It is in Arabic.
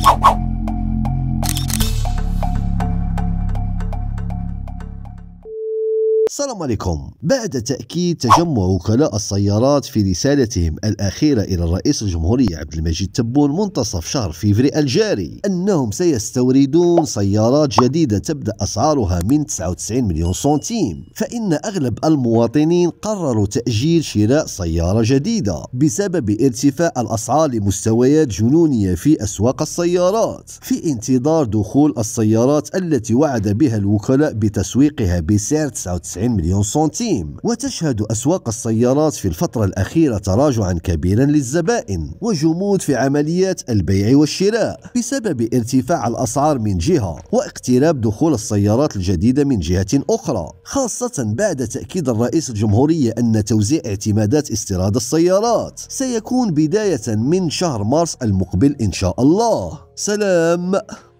السلام عليكم. بعد تأكيد تجمع وكلاء السيارات في رسالتهم الأخيرة إلى الرئيس الجمهورية عبد المجيد تبون منتصف شهر فيفري الجاري أنهم سيستوردون سيارات جديدة تبدأ أسعارها من 99 مليون سنتيم، فإن أغلب المواطنين قرروا تأجيل شراء سيارة جديدة بسبب ارتفاع الأسعار لمستويات جنونية في أسواق السيارات، في انتظار دخول السيارات التي وعد بها الوكلاء بتسويقها بسعر 99 مليون سنتيم. وتشهد أسواق السيارات في الفترة الأخيرة تراجعا كبيرا للزبائن وجمود في عمليات البيع والشراء بسبب ارتفاع الأسعار من جهة واقتراب دخول السيارات الجديدة من جهة أخرى، خاصة بعد تأكيد الرئيس الجمهورية أن توزيع اعتمادات استيراد السيارات سيكون بداية من شهر مارس المقبل إن شاء الله. سلام.